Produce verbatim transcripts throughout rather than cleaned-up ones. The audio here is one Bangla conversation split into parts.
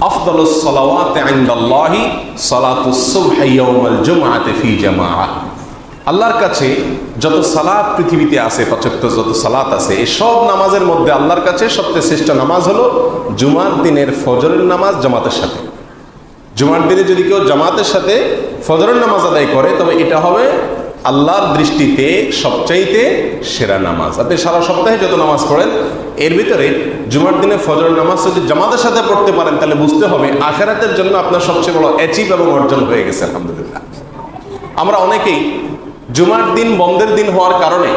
আফদালুস সালাওয়াতি ইনদাল্লাহি সালাতুস সুবহি ইয়াউমাল জুমআতি ফি জামাআহ। আল্লাহর কাছে যত সালাত পৃথিবীতে আছে, পাঁচক্ত যত সালাত আছে, এই সব নামাজের মধ্যে আল্লাহর কাছে সবচেয়ে শ্রেষ্ঠ নামাজ হলো জুমার দিনের ফজরের নামাজ জামাতের সাথে। জুমার দিনে যদি কেউ জামাতের সাথে ফজরের নামাজ আদায় করে তবে এটা হবে আল্লাহর দৃষ্টিতে সবচাইতে সেরা নামাজ। আপনি সারা সপ্তাহে যত নামাজ পড়েন এর ভিতরে জুমার দিনে ফজরের নামাজ যদি জামাতের সাথে পড়তে পারেন তাহলে বুঝতে হবে আখিরাতের জন্য আপনার সবচেয়ে বড় অ্যাচিভ এবং অর্জন হয়ে গেছে। আলহামদুলিল্লাহ। আমরা অনেকেই জুমার দিন বন্ধের দিন হওয়ার কারণে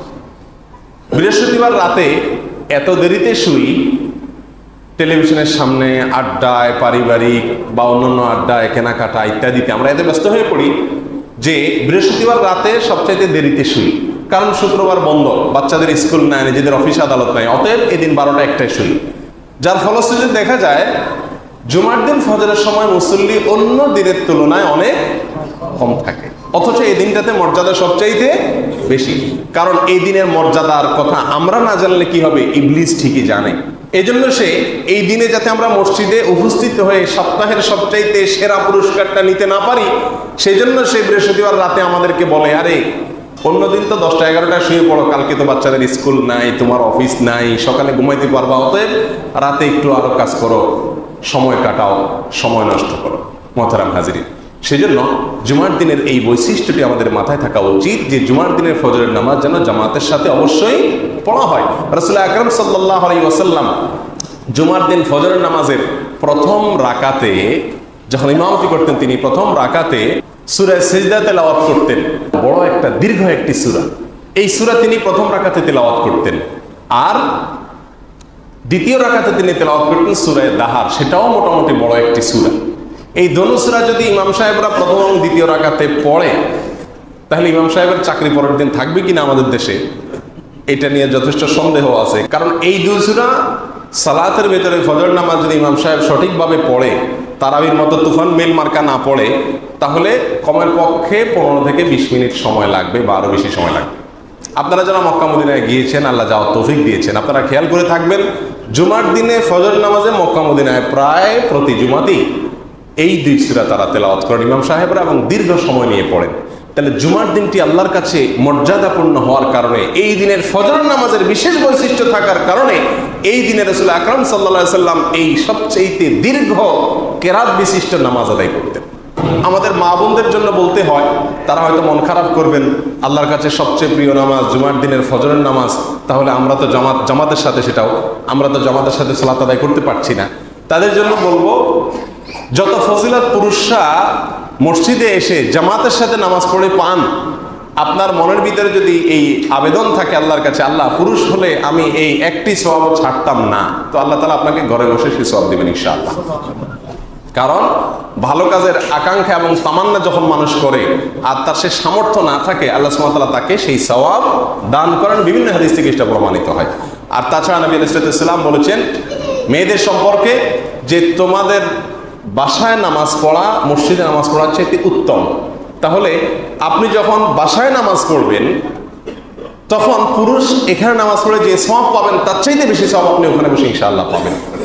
বৃহস্পতিবার রাতে এত দেরিতে শুই, টেলিভিশনের সামনে আড্ডায়, পারিবারিক বা অন্যান্য আড্ডায়, কেনাকাটা ইত্যাদিতে আমরা এত ব্যস্ত হয়ে পড়ি যে বৃহস্পতিবার রাতে সবচাইতে দেরিতে শুই। কারণ শুক্রবার বন্ধ, বাচ্চাদের স্কুল নাই, নিজেদের অফিস আদালত নাই, অতএব এদিন বারোটা একটায় শুই। যার ফলশ্রুতিতে দেখা যায় জুমার দিন ফজরের সময় মুসল্লি অন্য দিনের তুলনায় অনেক কম থাকে, অথচ এই দিনটাতে মর্যাদা সবচাইতে বেশি। কারণ এই দিনের মর্যাদার কথা আমরা না জানলে কি হবে, ইবলিস ঠিকই জানে। এই জন্য সে এই দিনে যাতে আমরা মসজিদে উপস্থিত হয়ে সপ্তাহের সবচাইতে সেরা পুরস্কারটা নিতে না পারি, সেই জন্য সে বৃহস্পতিবার রাতে আমাদেরকে বলে, আরে অন্যদিন তো দশটা এগারোটায় শুয়ে পড়ো, কালকে তো বাচ্চাদের স্কুল নাই, তোমার অফিস নাই, সকালে ঘুমাইতে পারবা, অতএব রাতে একটু আরো কাজ করো, সময় কাটাও, সময় নষ্ট করো। মোহতারাম হাজিরিন, সেজন্য জুমার দিনের এই বৈশিষ্ট্যটি আমাদের মাথায় থাকা উচিত যে জুমার দিনের ফজরের নামাজ যেন জামাতের সাথে অবশ্যই পড়া হয়। রাসূল আকরাম সাল্লাল্লাহু আলাইহি ওয়াসাল্লাম জুমার দিন ফজরের নামাজের প্রথম রাকাতে যখন ইমামতি করতেন, তিনি প্রথম রাকাতে সূরা সিজদা তেলাওয়াত করতেন। বড় একটা দীর্ঘ একটি সূরা, এই সূরা তিনি প্রথম রাকাতে তেলাওয়াত করতেন। আর দ্বিতীয় রাকাতে তিনি তেলাওয়াত করতেন সূরা দাহার, সেটাও মোটামুটি বড় একটি সূরা। এই দোনো সূরা যদি ইমাম সাহেবরা প্রথম এবং দ্বিতীয় রাকাতে পড়ে তাহলে ইমাম সাহেবের চাকরি পরের দিন থাকবে কিনা আমাদের দেশে, এটা নিয়ে যথেষ্ট সন্দেহ আছে। কারণ এই দুই সূরা সালাতের ভেতরে ফজর নামাজ যদি ইমাম সাহেব সঠিকভাবে পড়ে, তারাবির মতো তুফান মেল মার্কা না পড়ে, তাহলে কমের পক্ষে পনেরো থেকে বিশ মিনিট সময় লাগবে বা আরো বেশি সময় লাগবে। আপনারা যারা মক্কা মদিনায় গিয়েছেন, আল্লাহ যাওয়ার তৌফিক দিয়েছেন, আপনারা খেয়াল করে থাকবেন জুমার দিনে ফজর নামাজে মক্কা মদিনায় প্রায় প্রতি জুমাতেই এই দুই সূরা তারা তেলাওয়াত করেন ইমাম সাহেবরা এবং দীর্ঘ সময় নিয়ে পড়েন। তাহলে জুমার দিনটি আল্লাহর কাছে মর্যাদাপূর্ণ হওয়ার কারণে, এই দিনের ফজর নামাজের বিশেষ বৈশিষ্ট্য থাকার কারণে এই দিনে রাসূল আকরাম সাল্লাল্লাহু আলাইহি সাল্লাম এই সবচেয়ে দীর্ঘ কেরাত বিশিষ্ট নামাজ আদায় করতেন। আমাদের মা বোনদের জন্য বলতে হয়, তারা হয়তো মন খারাপ করবেন, আল্লাহর কাছে সবচেয়ে প্রিয় নামাজ জুমার দিনের ফজরের নামাজ, তাহলে আমরা তো জামাত জামাতের সাথে সেটাও আমরা তো জামাতের সাথে সালাত আদায় করতে পারছি না। তাদের জন্য বলবো, যত ফজিলত পুরুষরা মসজিদে এসে জামাতের সাথে নামাজ পড়ে পান, আপনার মনের ভিতরে যদি এই আবেদন থাকে আল্লাহর কাছে, আল্লাহ পুরুষ হলে আমি এই একটি সওয়াব ছাড়তাম না, তো আল্লাহ তাআলা আপনাকে ঘরে বসে সেই সওয়াব দিবেন ইনশাআল্লাহ। কারণ ভালো কাজের আকাঙ্ক্ষা এবং তামান্না যখন মানুষ করে আর তার সে সামর্থ্য না থাকে, আল্লাহ সুবহানাহু ওয়া তাআলা তাকে সেই সওয়াব দান করেন। বিভিন্ন হাদিস থেকে এটা প্রমাণিত হয়। আর তাছাড়া নবী আলাইহিস সালাম বলেছেন মেয়েদের সম্পর্কে যে তোমাদের বাসায় নামাজ পড়া মসজিদে নামাজ পড়ার চাইতে উত্তম। তাহলে আপনি যখন বাসায় নামাজ পড়বেন তখন পুরুষ এখানে নামাজ পড়ে যে সওয়াব পাবেন তার চাইতে বেশি সওয়াব আপনি ওখানে বসে ইনশাআল্লাহ পাবেন।